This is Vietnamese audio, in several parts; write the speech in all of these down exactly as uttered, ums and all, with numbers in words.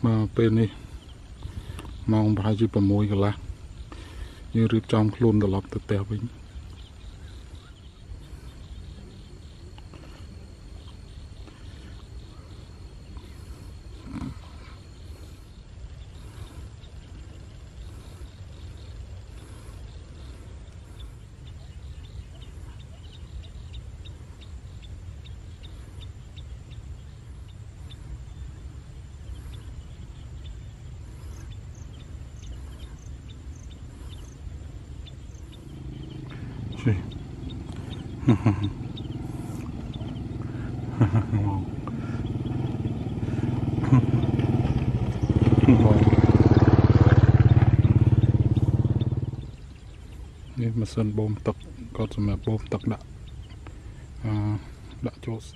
mà bên này mong phải chỉ bằng môi cả lá như rượu trong luôn được lọc từ tèo bình Sì. Đây mà sân bom tắc có cho mẹ bom tắc đã à, đã cho xe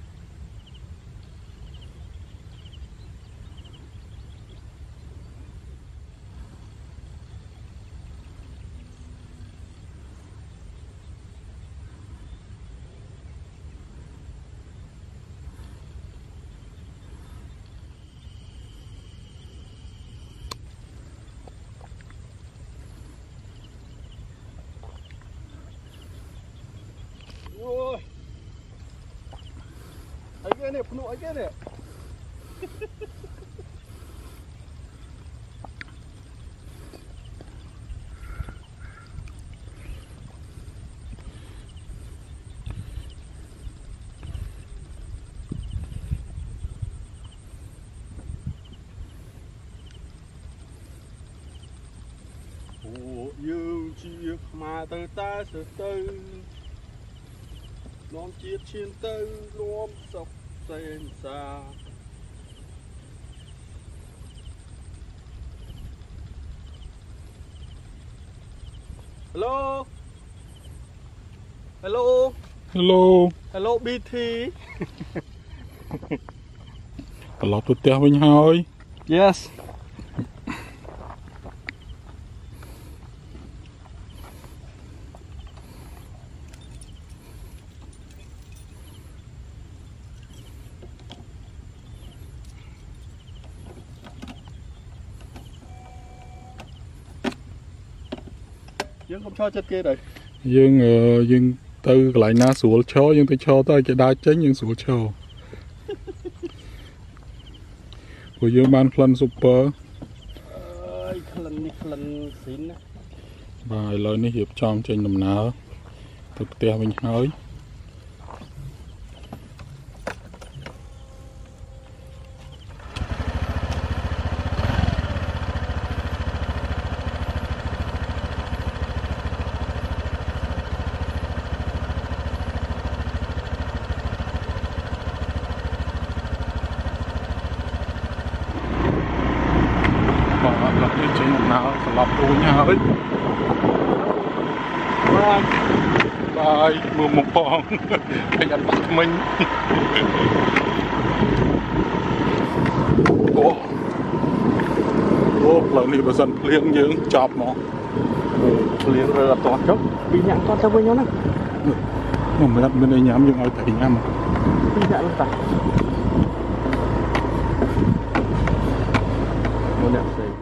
ôi ấy cái này phụ ấy cái này ủa dương chiếc mà từ ta từ từ non chiết trên tư lom sọc sen xa hello hello hello hello bê tê lọc từ tèo bình hơi yes dương không cho chất kia đây dương uh, dương từ lại na sủa cho dương từ cho tới cái đá tránh dương sủa cho của dương ban plan super ơi khăn đi khăn xín bài lời này hiệp trong trên nằm ná thực tế mình hơi trên nào lọc đuôi nhà ấy bye bye mưa một bòn anh ăn bắt mình ô ô lần này bà dân liên dưỡng chọc nó liên rồi là toàn chốc bị nhãn toàn trong với nhau này mà mới đặt bên đây nhắm nhưng ai thấy nhắm bị nhãn luôn ta một đẹp xì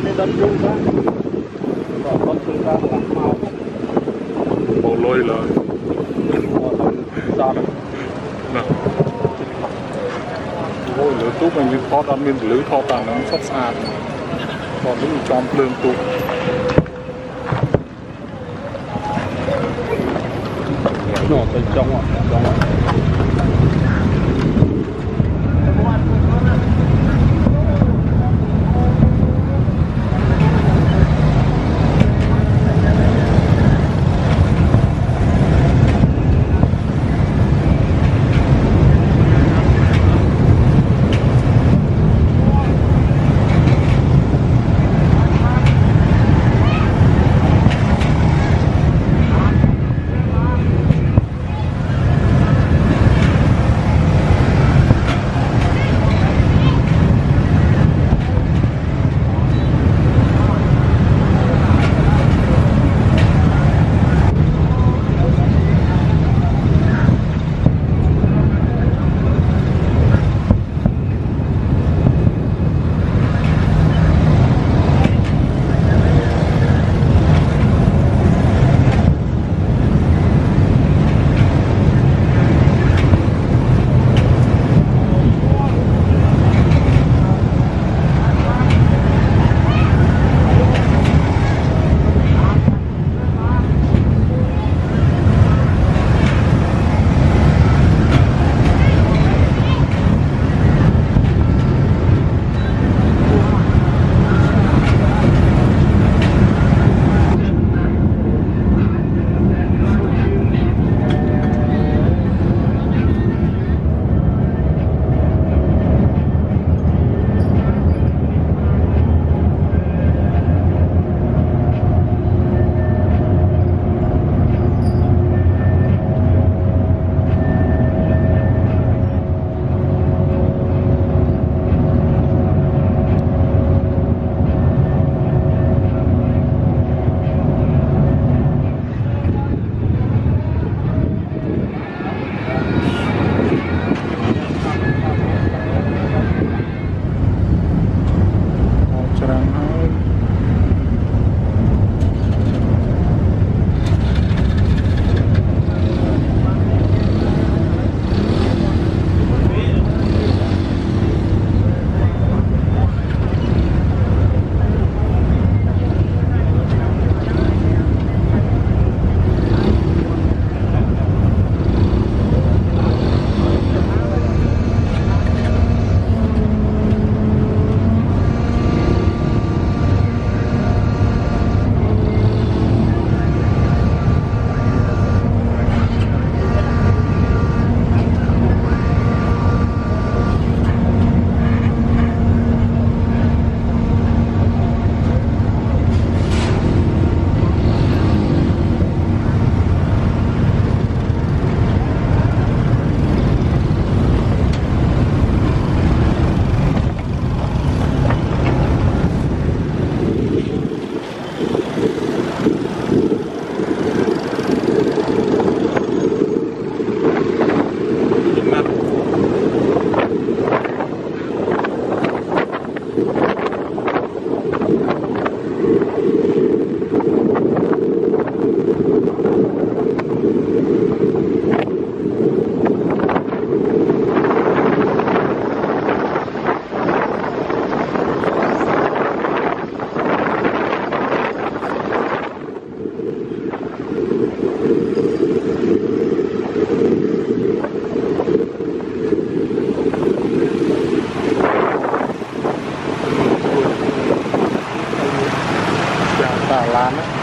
đi đâm chung ra còn con chúng ta làm màu bầu lôi lời sao đấy nè ôi lưới túp này như thoát ăn bên lưới thoát tàng nó sắp sạt còn những trong lương túp nó tới trong ạ trong ạ Đà Lạt á.